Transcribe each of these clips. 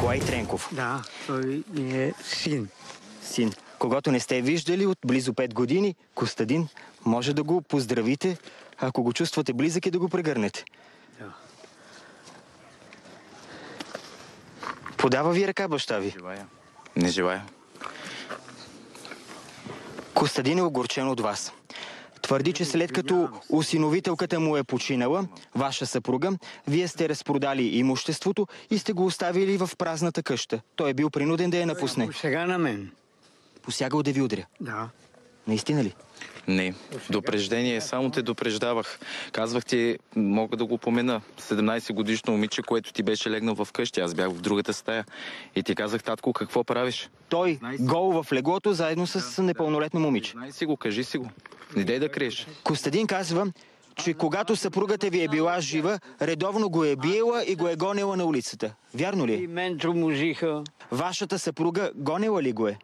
Николай Тренков. Да, той ми е син. Син, когато не сте виждали от близо 5 години, Костадин, може да го поздравите, ако го чувствате близък и да го прегърнете. Да. Подава ви ръка баща ви. Желая. Не желая. Костадин е огорчен от вас. Твърди, че след като осиновителката му е починала, ваша съпруга, вие сте разпродали имуществото и сте го оставили в празната къща. Той е бил принуден да я напусне. Сега на мен. Посягал да ви удря. Да. Наистина ли? Не. Допреждение. Само те допреждавах. Казвах ти, мога да го помена. 17-годишно момиче, което ти беше легнал в къщи. Аз бях в другата стая. И ти казах, татко, какво правиш? Той гол в леглото, заедно с непълнолетно момиче. Знай си го, кажи си го. Не дай да криеш. Костадин казва, че когато съпругата ви е била жива, редовно го е биела и го е гонела на улицата. Вярно И ли? мен тормозиха. Вашата съпруга гонела ли го е?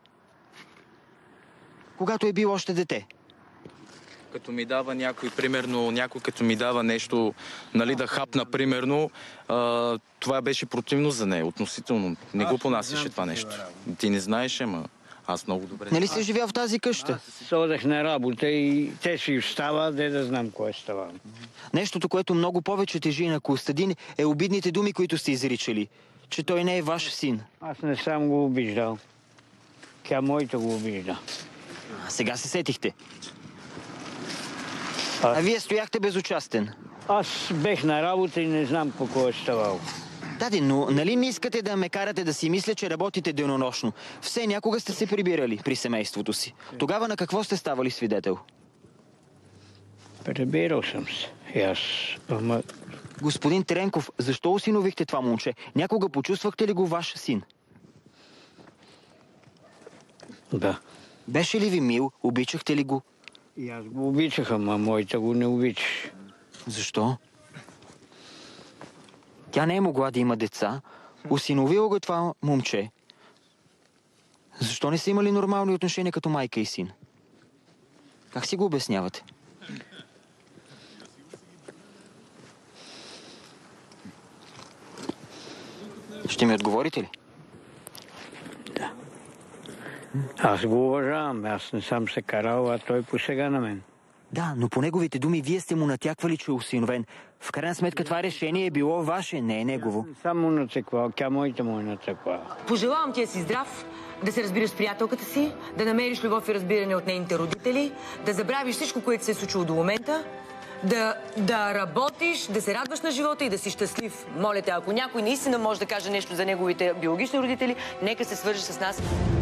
Когато е бил още дете. Като ми дава някой, примерно, някой като ми дава нещо, нали, да хапна, примерно, това беше противно за нея, относително. Не го понасяше това нещо. Ти не знаеш, ама аз много добре. Нали си живял в тази къща? Содах на работа и те си встава, де да знам кое става. Нещото, което много повече тежи на Костадин, е обидните думи, които сте изричали. Че той не е ваш син. Аз не съм го обиждал. Тя моята го обижда. А сега се сетихте. А вие стояхте безучастен. Аз бех на работа и не знам какво е ставало. Даде, но нали не искате да ме карате да си мисля, че работите денонощно? Все някога сте се прибирали при семейството си. Тогава на какво сте ставали свидетел? Прибирал съм се. И аз, ама... Господин Тренков, защо осиновихте това момче? Някога почувствахте ли го ваш син? Да. Беше ли ви мил? Обичахте ли го? И аз го обичах, ама моята го не обичаш. Защо? Тя не е могла да има деца. Осиновила го това момче. Защо не са имали нормални отношения като майка и син? Как си го обяснявате? Ще ми отговорите ли? Да. Аз го уважавам. Аз не съм се карал, а той посега на мен. Да, но по неговите думи вие сте му натяквали, че е осиновен. В крайна сметка това решение е било ваше, не е негово. Не съм му нацеквал, тя моята му е нацеквала. Пожелавам ти да си здрав, да се разбираш с приятелката си, да намериш любов и разбиране от нейните родители, да забравиш всичко, което се е случило до момента, да работиш, да се радваш на живота и да си щастлив. Моля те, ако някой наистина може да каже нещо за неговите биологични родители, нека се свържи с нас.